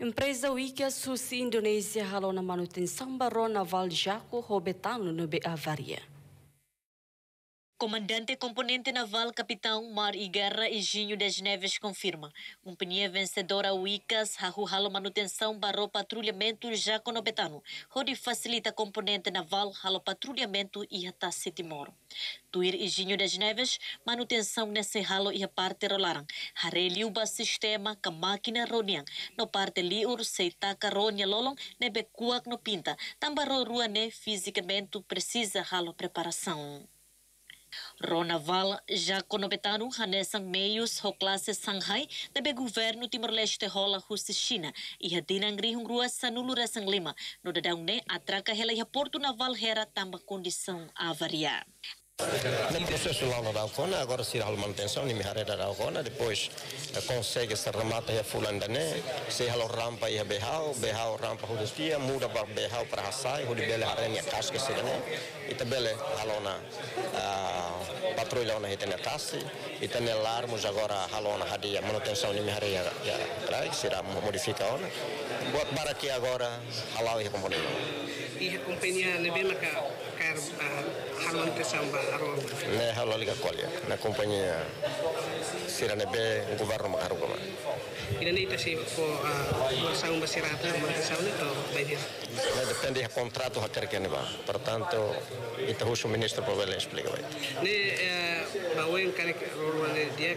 Empresa Wika Susi Indonesia halou na manutenção barro naval Jaco Robetano no Avaria. Comandante componente naval Capitão Mar e Guerra Higinio das Neves confirma. Companhia vencedora Wicas halo manutenção barro patrulhamento Jaco Nobetano, onde facilita componente naval halo patrulhamento e até Timor. Tuir Higinio das Neves, manutenção nesse halo e a parte rolaram. Hareliu ba sistema ka máquina roniang. No parte liur seitaka ronya lolong nebe kuak no pinta. Tambaro rua ne fisicamente precisa halo preparação. Ronaval Jaco Nobetano hanesang meios ho classe Shanghai nebe governo Timor-Leste rola husi China e hadinang rihung rua sanulura sang lima no dadang ne atraca hela e porto naval hera tamba condição avaria. No processo lá na Alcona, agora se há manutenção, nem me hareda da Alcona, depois consegue se remata a fulanda né, se há rampa e a behau rampa rodestia, muda para behau para Hassai, o de bele aranha casca se né, e também halona patrulha na hitena tassi, e também larmos agora halona hadia manutenção nem me hareda já, será modifica ona, buat para que agora halau e componente. E a companhia nebe maka quer manutenção barro. Ne halo liga kolya, na companhia sira nebe governo makarugama. Ida nem tasi po manutenção basirata manutenção itu banyak. Depende do contrato hacker que neba. Portanto, itu o ministro pode explicar. Ne bawen kare role dia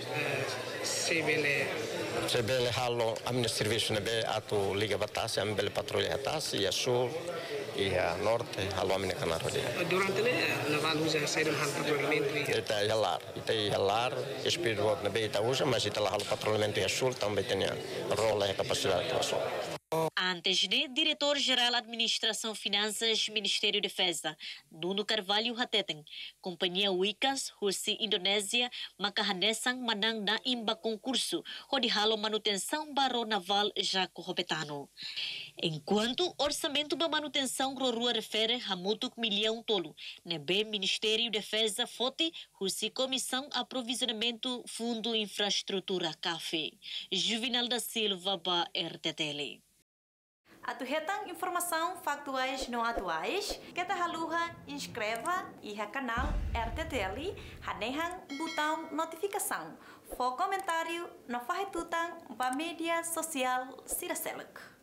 sebele halo amne serviço nebe atu liga batasi ambele patrulha atasi e a sul e a norte halo amne canaro dia. Durante naval usa sair hal patrulhamento. Ita yalar espírito nebe ita usa mas ita halo patrulhamento e a sul também tem role e capacidade de ação. Antes de Diretor-Geral Administração Finanças, Ministério de Defesa, Nuno Carvalho Hateten, Companhia Wicas, Husi Indonésia, makahanesang manang na imba concurso, onde halo manutenção barro naval Jaco Robetano. Enquanto orçamento da manutenção Rorua refere a mutuk milhão tolo, nebe Ministério de Defesa fote, Husi Comissão Aprovisionamento Fundo Infraestrutura CAFE. Juvenal da Silva ba RTTL. Atuhetang informação factuais não atuais, que haluha inscreva e a canal RTTL, hanehang botão notificação, for comentário no farretutang ba mídia social Siraseluk.